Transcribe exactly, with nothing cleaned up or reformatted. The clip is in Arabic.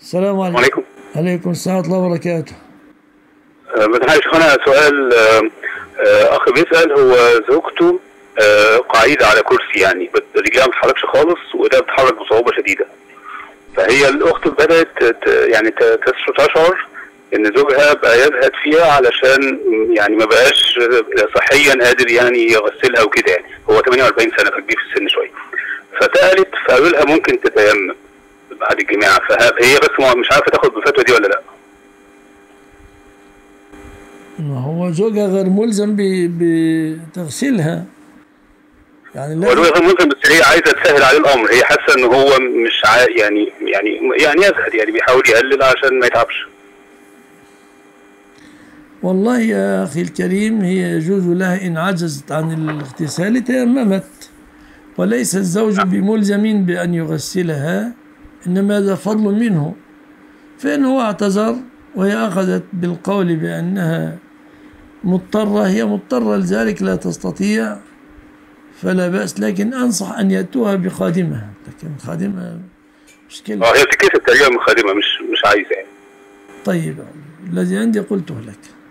السلام عليكم. عليكم. عليكم السلام ورحمة الله وبركاته. أه بتحاول أنا سؤال. أه أه أخ بيسأل، هو زوجته أه قاعدة على كرسي، يعني رجلها ما بتتحركش خالص وإيدها بتتحرك بصعوبة شديدة. فهي الأخت بدأت يعني تشعر إن زوجها بقى يزهد فيها علشان يعني ما بقاش صحيا قادر يعني يغسلها وكده. يعني هو ثمانية وأربعين سنة، فكبير في السن شوية. فسألت فقالوا لها ممكن تتيمم بعد الجماعة، فهي بس مش عارفة تاخد بالفتوى دي ولا لأ. ما هو زوجها غير ملزم بتغسيلها، يعني لا، هو غير ملزم، بس هي عايزة تسهل عليه الأمر. هي حاسة إن هو مش عا... يعني يعني يعني يزهد، يعني بيحاول يقلل عشان ما يتعبش. والله يا أخي الكريم، هي يجوز لها إن عجزت عن الاغتسال تيممت، وليس الزوج بملزم بأن يغسلها، إنما هذا فضل منه. فإن هو اعتذر وهي أخذت بالقول بأنها مضطرة، هي مضطرة لذلك لا تستطيع، فلا بأس، لكن أنصح أن يأتوها بخادمة، لكن خادمة مشكلة. اه هي بتتكسب تقريبا من خادمة، مش مش عايزة يعني. طيب، الذي عندي قلته لك.